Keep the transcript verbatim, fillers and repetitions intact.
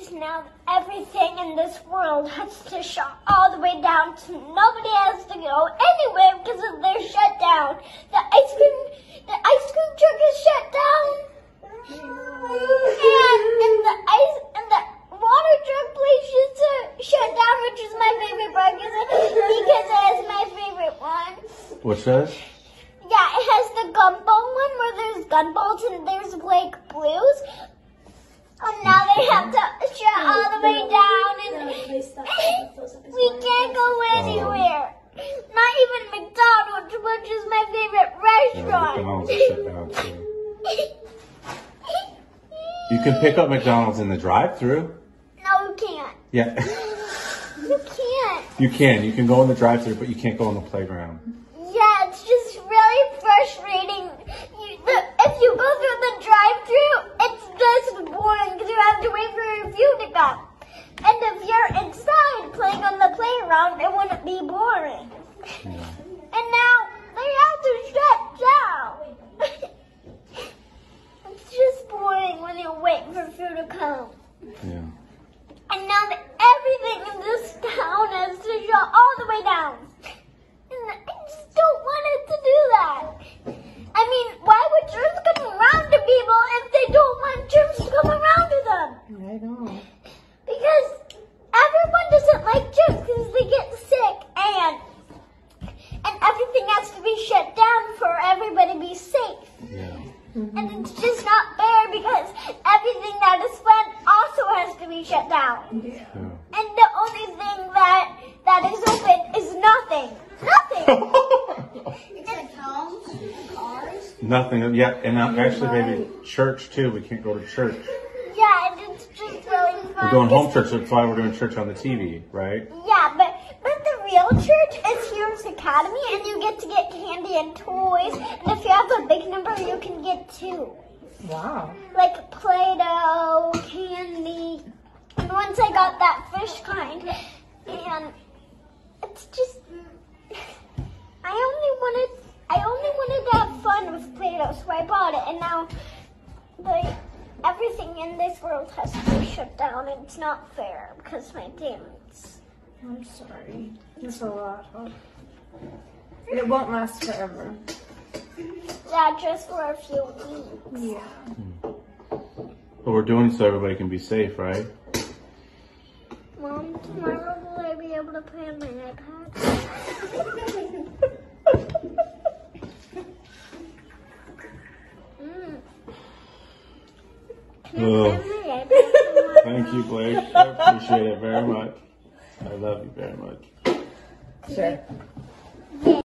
now everything in this world has to shut all the way down. To nobody has to go anywhere because of their shutdown. The ice cream, the ice cream truck is shut down, and, and the ice and the water truck place is uh, shut down, which is my favorite part because it, because it is my favorite one. What's that? Yeah, it has the gumball one where there's gunballs and there's like blues. And now they have to shut all the way down, and we can't go anywhere. Not even McDonald's, which is my favorite restaurant. Yeah, McDonald's is shut down too. You can pick up McDonald's in the drive-thru. No, you can't. Yeah. You can't. You can. You can go in the drive-thru, but you can't go in the playground. Yeah, it's just really frustrating. You, the, if you go through the drive-thru, it's just boring because you have to wait for your food to come. And if you're inside playing on the playground, it wouldn't be boring. Yeah. And now they have to shut down. It's just boring when you wait for food to come. Yeah. And now that everything in this town has to shut all the way down. And I just don't want it to do that. I mean, why would germs come around to people if they don't want germs to come around to them? I know. Because everyone doesn't like germs because they get sick, and and everything has to be shut down for everybody to be safe. Yeah. Mm-hmm. And it's just not fair because everything that is fun also has to be shut down. Yeah. And the only thing that that is open is nothing. Nothing. Except homes, cars. Nothing. Yeah, and uh, actually maybe church too. We can't go to church. Yeah, and it's just really fun. We're doing home church. That's why we're doing church on the T V, right? Yeah, but but the real church is Heroes Academy, and you get to get candy and toys. And if you have a big number, you can get two. Wow. Like Play-Doh, candy. And once I got that fish kind, and it's just, I only wanted, I only wanted to have fun with Play-Doh, so I bought it. And now, the everything in this world has to be shut down, and it's not fair because my parents. I'm sorry. It's a lot, huh? It won't last forever. Yeah, just for a few weeks. Yeah. But we're doing it so everybody can be safe, right? Mom, tomorrow will I be able to play on my iPad? mm. Can I Ugh. play on my iPad? Thank you, Blake. I appreciate it very much. I love you very much. Sure.